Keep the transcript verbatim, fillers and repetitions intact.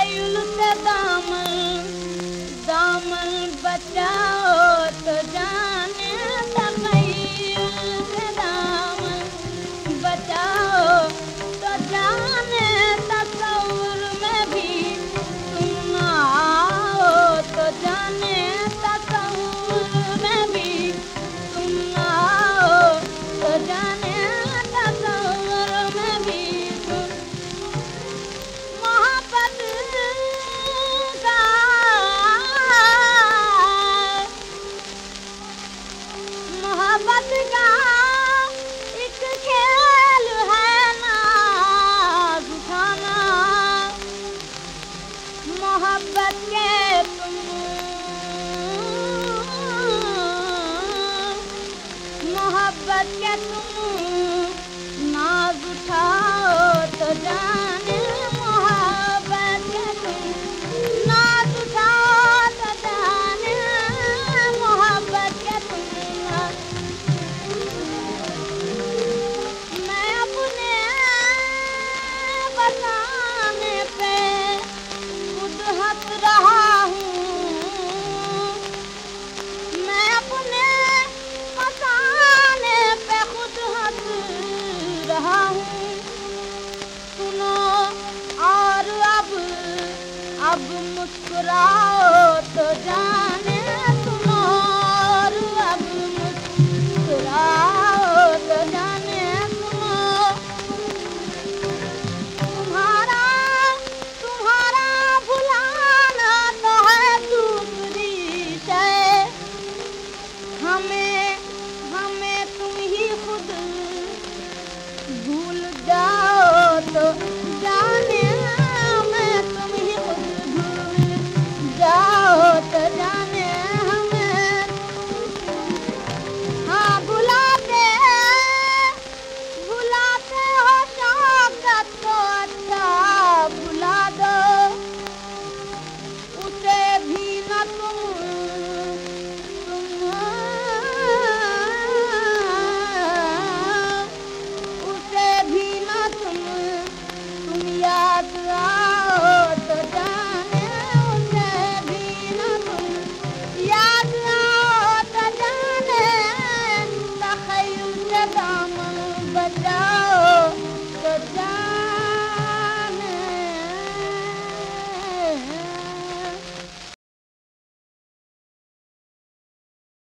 तकैयुल से दामन दामन बचाओ तो जाने तकैयुल से दामन बचाओ तो जाने तसव्वुर में भी तुम ना आओ तो जाने तसव्वुर में भी तुम ना आओ तो जाने तसव्वुर में भी तुम मोहब्बत का मोहब्बत का एक खेल है नाज उठाना मोहब्बत के तुम मोहब्बत के तुम नाज उठाओ तो जाने मोहब्बत के तुम नाज उठाओ तो जाने मोहब्बत के तुम नाज मैं अपने बताने पे खुद हंस रहा हूँ मैं अपने बताने पे खुद हंस रहा हूँ सुनो और अब अब मुस्कुराओ तो जाने